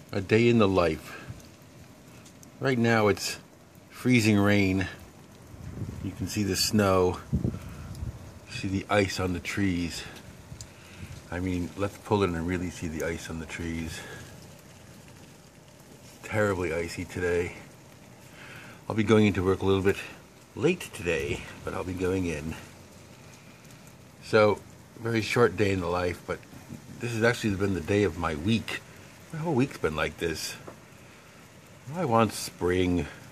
A day in the life. Right now it's freezing rain. You can see the snow. See the ice on the trees. I mean, let's pull in and really see the ice on the trees. Terribly icy today. I'll be going into work a little bit late today, but I'll be going in. So, very short day in the life, but this has actually been the day of my week. My whole week's been like this. I want spring.